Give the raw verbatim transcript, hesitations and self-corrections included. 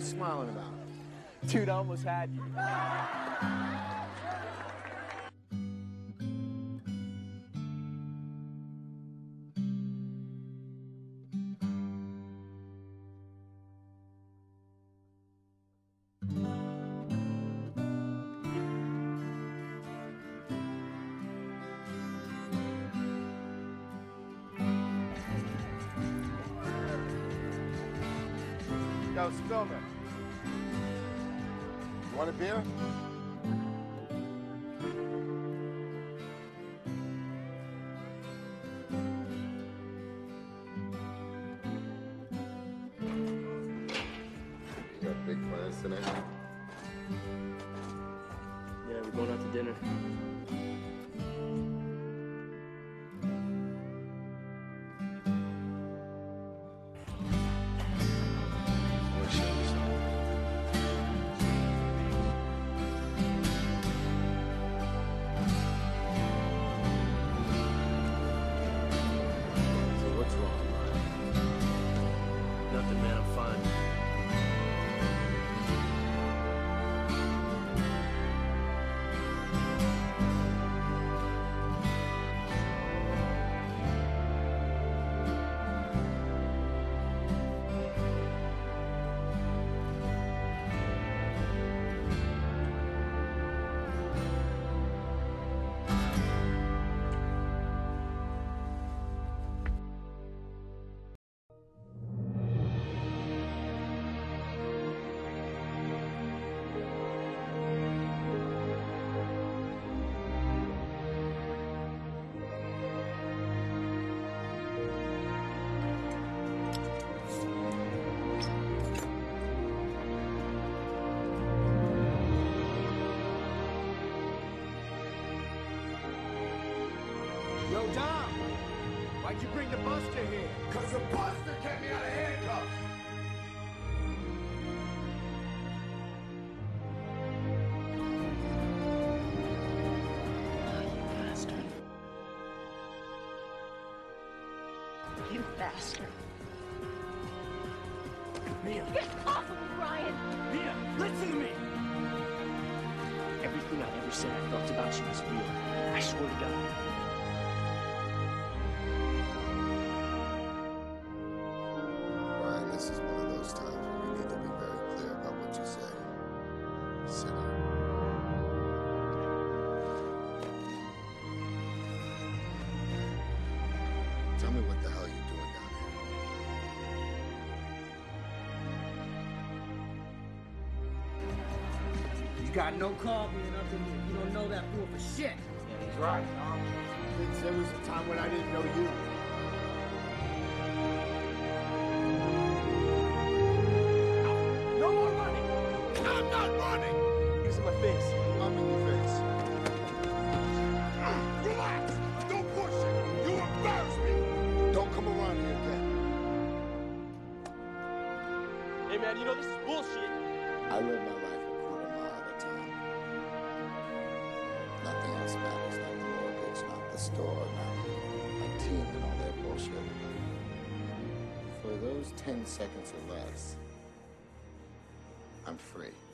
you smiling about? Dude, I almost had you. Yo, Spillman. Want a beer? You got big plans tonight? Yeah, we're going out to dinner. Nothing, man. I'm fine. Yo, Dom! Why'd you bring the Buster here? Cause the Buster kept me out of handcuffs! You bastard. Mia! Get off of me, Ryan! Mia, listen to me! Everything I ever said I felt about you was real. I swear to God. Ryan, this is one of those times where you need to be very clear about what you say. Sit down. Tell me what the hell you're doing down here. You got no call being up in here. You don't know that fool for shit. Yeah, he's right, Tom. Since there was a time when I didn't know you. No more running! I'm not running! Using my face. I'm in your face. Relax! Don't push it! You embarrass me! Don't come around here again. Hey, man, you know this is bullshit. I live my life a quarter mile at a time. Nothing else matters, not the mortgage, not the store, not my team and all their bullshit. For those ten seconds or less, I'm free.